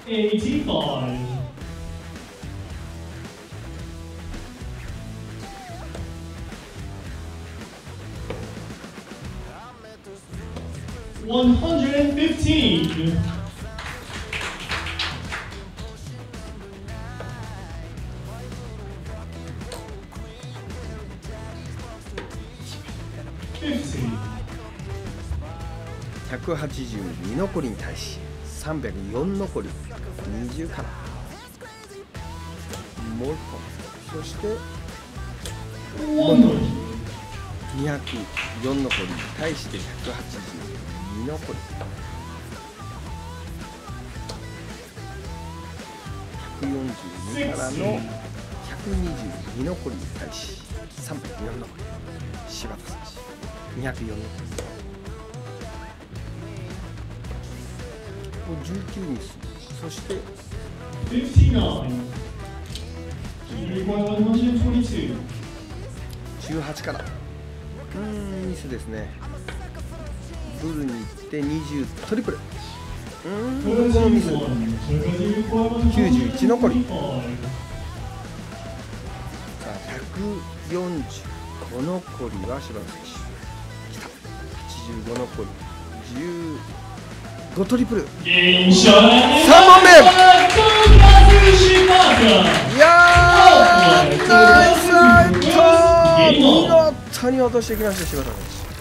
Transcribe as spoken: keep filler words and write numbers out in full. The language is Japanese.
eighty-five. One hundred fifteen. Fifty. ひゃくはちじゅうに残りに対しさんびゃくよん残りにじゅうからもういっぽん、そして One hundred. にひゃくよん残りに対してひゃくはちじゅうに残りひゃくよんじゅうにからのひゃくにじゅうに残りに対しさんびゃくよん残り柴田選手にひゃくよん残りをじゅうきゅうにする。そして Fifty-nine. Junior one hundred twenty-two. じゅうはちからうーんミスですね。ブルに行ってにじゅうトリプル、うーんこのミスきゅうじゅういち残り。さあひゃくよんじゅうご残りは柴田選手きた。はちじゅうご残りじゅうごトリプル。 Game shot. さんぼんめ。いやーナイスアウト。見事に落としてきました柴田選手。